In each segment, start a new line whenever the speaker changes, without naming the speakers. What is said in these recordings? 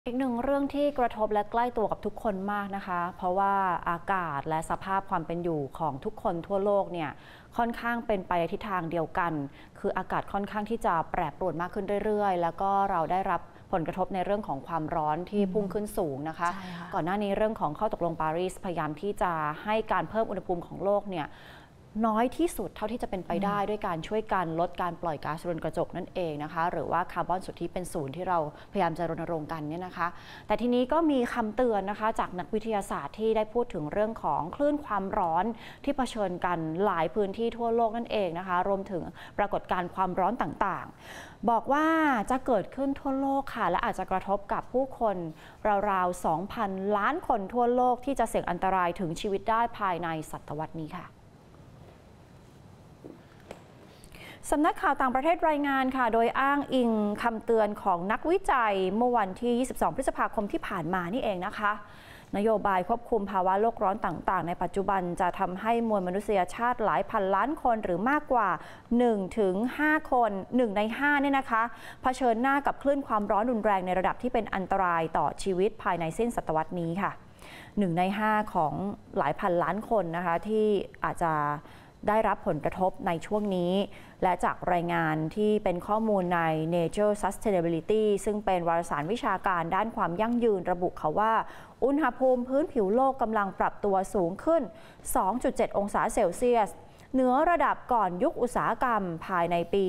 อีกหนึ่งเรื่องที่กระทบและใกล้ตัวกับทุกคนมากนะคะเพราะว่าอากาศและสภาพความเป็นอยู่ของทุกคนทั่วโลกเนี่ยค่อนข้างเป็นไปในทิศทางเดียวกันคืออากาศค่อนข้างที่จะแปรปรวนมากขึ้นเรื่อยๆแล้วก็เราได้รับผลกระทบในเรื่องของความร้อนที่พุ่งขึ้นสูงนะคะก่อนหน้านี้เรื่องของข้อตกลงปารีสพยายามที่จะให้การเพิ่มอุณหภูมิของโลกเนี่ยน้อยที่สุดเท่าที่จะเป็นไปได้ด้วยการช่วยกันลดการปล่อยก๊าซเรือนกระจกนั่นเองนะคะหรือว่าคาร์บอนสุทธิเป็นศูนย์ที่เราพยายามจะรณรงค์กันเนี่ยนะคะแต่ทีนี้ก็มีคำเตือนนะคะจากนักวิทยาศาสตร์ที่ได้พูดถึงเรื่องของคลื่นความร้อนที่เผชิญกันหลายพื้นที่ทั่วโลกนั่นเองนะคะรวมถึงปรากฏการณ์ความร้อนต่างๆบอกว่าจะเกิดขึ้นทั่วโลกค่ะและอาจจะกระทบกับผู้คนราวๆ 2,000 ล้านคนทั่วโลกที่จะเสี่ยงอันตรายถึงชีวิตได้ภายในศตวรรษนี้ค่ะสำนักข่าวต่างประเทศรายงานค่ะโดยอ้างอิงคำเตือนของนักวิจัยเมื่อวันที่ 22 พฤษภาคมที่ผ่านมานี่เองนะคะนโยบายควบคุมภาวะโลกร้อนต่างๆในปัจจุบันจะทำให้มวลมนุษยชาติหลายพันล้านคนหรือมากกว่า 1-5 คน1 ใน 5เนี่ยนะคะเผชิญหน้ากับคลื่นความร้อนรุนแรงในระดับที่เป็นอันตรายต่อชีวิตภายในสิ้นศตวรรษนี้ค่ะ1 ใน 5ของหลายพันล้านคนนะคะที่อาจจะได้รับผลกระทบในช่วงนี้และจากรายงานที่เป็นข้อมูลใน Nature Sustainability ซึ่งเป็นวารสารวิชาการด้านความยั่งยืนระบุค่ะว่าอุณหภูมิพื้นผิวโลกกำลังปรับตัวสูงขึ้น 2.7 องศาเซลเซียสเหนือระดับก่อนยุคอุตสาหกรรมภายในปี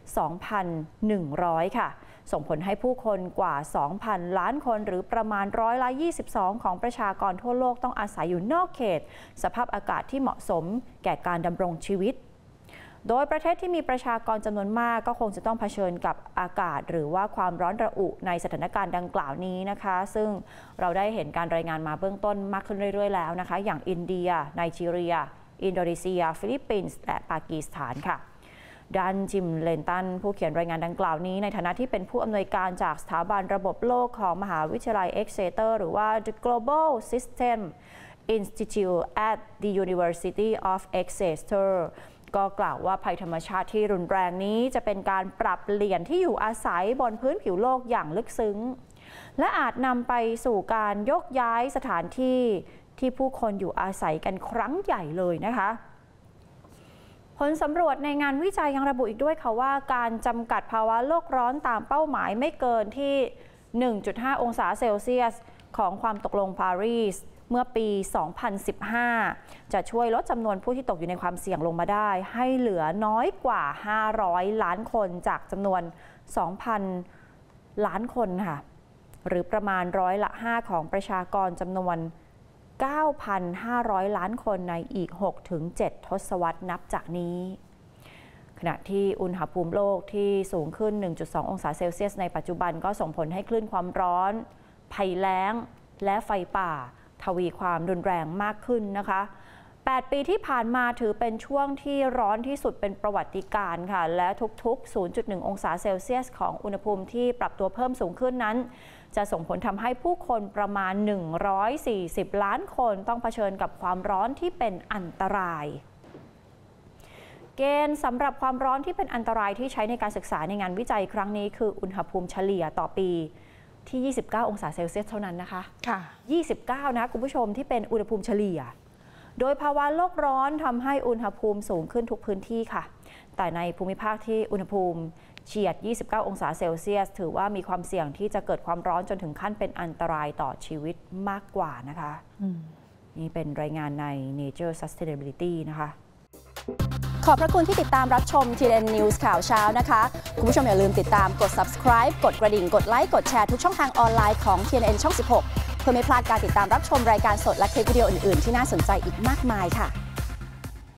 2100 ค่ะส่งผลให้ผู้คนกว่า 2,000 ล้านคนหรือประมาณ22%ของประชากรทั่วโลกต้องอาศัยอยู่นอกเขตสภาพอากาศที่เหมาะสมแก่การดำรงชีวิตโดยประเทศที่มีประชากรจำนวนมากก็คงจะต้องเผชิญกับอากาศหรือว่าความร้อนระอุในสถานการณ์ดังกล่าวนี้นะคะซึ่งเราได้เห็นการรายงานมาเบื้องต้นมากขึ้นเรื่อยๆแล้วนะคะอย่างอินเดียไนจีเรียอินโดนีเซียฟิลิปปินส์และปากีสถานค่ะด้านจิมเลนตันผู้เขียนรายงานดังกล่าวนี้ในฐานะที่เป็นผู้อำนวยการจากสถาบันระบบโลกของมหาวิทยาลัย Exeter หรือว่า The Global System Institute at the University of Exeter ก็กล่าวว่าภัยธรรมชาติที่รุนแรงนี้จะเป็นการปรับเปลี่ยนที่อยู่อาศัยบนพื้นผิวโลกอย่างลึกซึ้งและอาจนำไปสู่การยกย้ายสถานที่ที่ผู้คนอยู่อาศัยกันครั้งใหญ่เลยนะคะผลสำรวจในงานวิจัยยังระบุอีกด้วยค่ะว่าการจำกัดภาวะโลกร้อนตามเป้าหมายไม่เกินที่ 1.5 องศาเซลเซียสของความตกลงปารีสเมื่อปี 2015 จะช่วยลดจำนวนผู้ที่ตกอยู่ในความเสี่ยงลงมาได้ให้เหลือน้อยกว่า 500 ล้านคนจากจำนวน 2,000 ล้านคนค่ะหรือประมาณ5%ของประชากรจำนวน9,500 ล้านคนในอีก 6-7 ทศวรรษนับจากนี้ขณะที่อุณหภูมิโลกที่สูงขึ้น 1.2 องศาเซลเซียสในปัจจุบันก็ส่งผลให้คลื่นความร้อนภัยแล้งและไฟป่าทวีความรุนแรงมากขึ้นนะคะ8 ปีที่ผ่านมาถือเป็นช่วงที่ร้อนที่สุดเป็นประวัติการณ์ค่ะและทุกๆ 0.1 องศาเซลเซียสของอุณหภูมิที่ปรับตัวเพิ่มสูงขึ้นนั้นจะส่งผลทำให้ผู้คนประมาณ140 ล้านคนต้องเผชิญกับความร้อนที่เป็นอันตรายเกณฑ์สำหรับความร้อนที่เป็นอันตรายที่ใช้ในการศึกษาในงานวิจัยครั้งนี้คืออุณหภูมิเฉลี่ยต่อปีที่ 29 องศาเซลเซียสเท่านั้นนะคะค่ะ29นะคุณผู้ชมที่เป็นอุณหภูมิเฉลี่ยโดยภาวะโลกร้อนทำให้อุณหภูมิสูงขึ้นทุกพื้นที่ค่ะแต่ในภูมิภาคที่อุณหภูมิเฉียด 29 องศาเซลเซียสถือว่ามีความเสี่ยงที่จะเกิดความร้อนจนถึงขั้นเป็นอันตรายต่อชีวิตมากกว่านะคะนี่เป็นรายงานใน Nature Sustainability นะคะ
ขอบพระคุณที่ติดตามรับชม TNN News ข่าวเช้านะคะคุณผู้ชมอย่าลืมติดตามกด subscribe กดกระดิ่งกดไลค์กดแชร์ทุกช่องทางออนไลน์ของ TNN ช่อง 16 เพื่อไม่พลาดการติดตามรับชมรายการสดและคลิปวิดีโออื่นๆที่น่าสนใจอีกมากมายค่ะ